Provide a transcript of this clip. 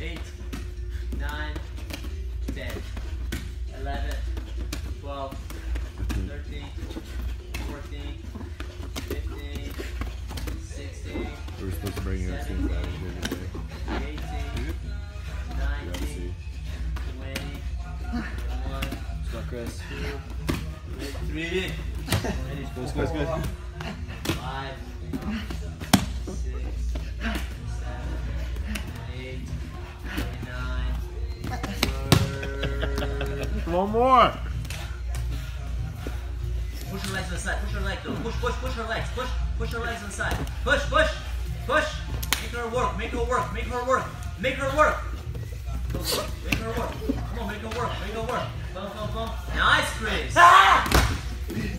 8, 9, 10, 11, 12, 13, 14, 15, 16. We're supposed to bring you up 18, 19, 20, 21, Start, Chris. 2, 3, 4, 5, 6, 7, 8, 9. One more. Push her legs to the side. Push her legs. Push her legs. Push her legs inside. Push. Make her work. Make her work. Make her work. Make her work. Make her work. Come on, make her work. Make her work. Boom. Nice, Chris.